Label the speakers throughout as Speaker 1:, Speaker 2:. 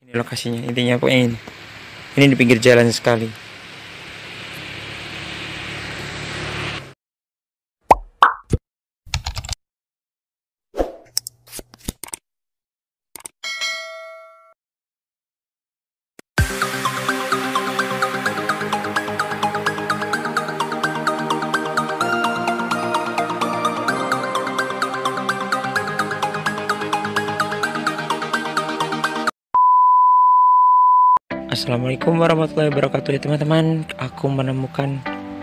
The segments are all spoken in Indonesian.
Speaker 1: Ini lokasinya, intinya aku ini di pinggir jalan sekali. Assalamualaikum warahmatullahi wabarakatuh ya teman-teman. Aku menemukan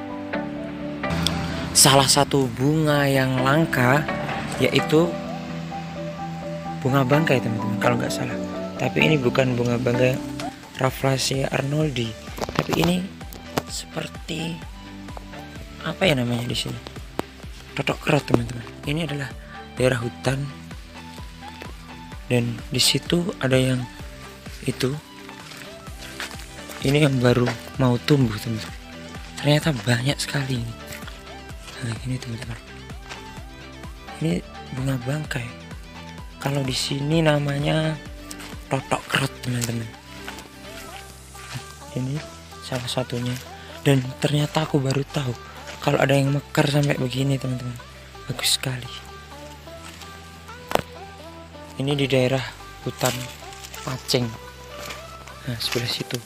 Speaker 1: salah satu bunga yang langka, yaitu bunga bangkai teman-teman, kalau nggak salah. Tapi ini bukan bunga bangkai Rafflesia arnoldii, tapi ini seperti apa ya namanya di sini, totok kerat teman-teman. Ini adalah daerah hutan dan di situ ada yang itu. Ini yang baru mau tumbuh teman-teman. Ternyata banyak sekali ini. Nah ini teman-teman, ini bunga bangkai. Kalau di sini namanya totok kerat teman-teman. Ini salah satunya. Dan ternyata aku baru tahu kalau ada yang mekar sampai begini teman-teman. Bagus sekali. Ini di daerah hutan Paceng. Nah sebelah situ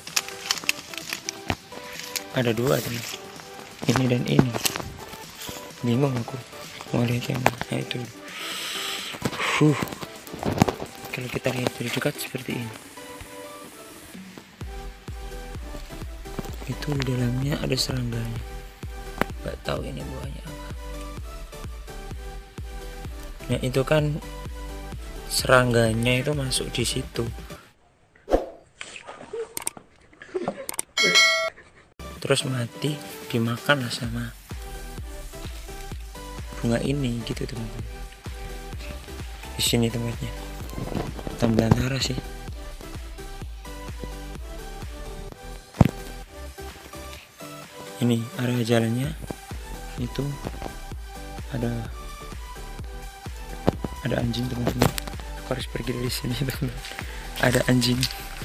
Speaker 1: ada dua teman, ini dan ini. Bingung aku mau lihat yang mana itu. Kalau kita lihat dari dekat seperti ini, itu di dalamnya ada serangganya. Gak tahu ini buahnya apa. Nah itu kan serangganya itu masuk di situ, terus mati dimakan sama bunga ini gitu teman-teman. Di sini tempatnya hutan belantara sih. Ini area jalannya itu ada anjing teman-teman. Aku harus pergi dari sini teman-teman. Ada anjing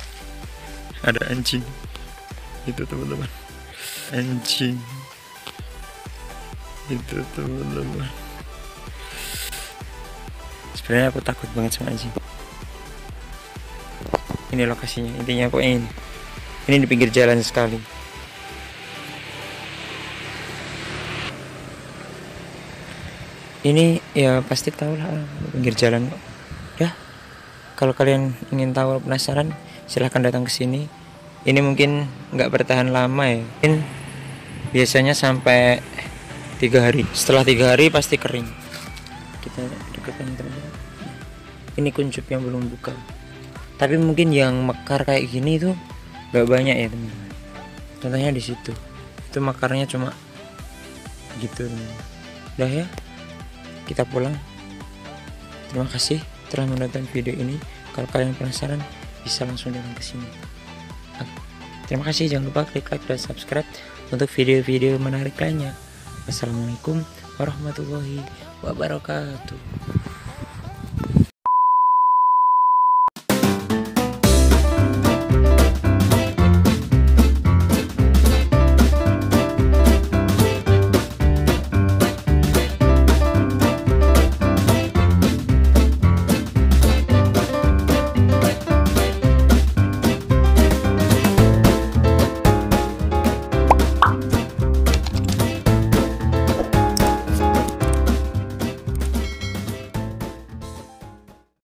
Speaker 1: itu teman-teman. Anjing itu teman-teman. Sebenarnya aku takut banget sama anjing. Ini lokasinya, intinya aku ini di pinggir jalan sekali. Ini ya pasti tahu lah, pinggir jalan kok. Ya kalau kalian ingin tahu, penasaran, silahkan datang ke sini. Ini mungkin nggak bertahan lama ya, mungkin biasanya sampai 3 hari. Setelah 3 hari pasti kering. Kita dekatkan teman-teman. Ini kuncup yang belum buka. Tapi mungkin yang mekar kayak gini tuh nggak banyak ya teman-teman. Contohnya di situ, itu mekarnya cuma gitu teman-teman. Udah ya, kita pulang. Terima kasih telah menonton video ini. Kalau kalian penasaran, bisa langsung datang ke sini. Terima kasih, jangan lupa klik like dan subscribe untuk video-video menarik lainnya. Wassalamualaikum warahmatullahi wabarakatuh.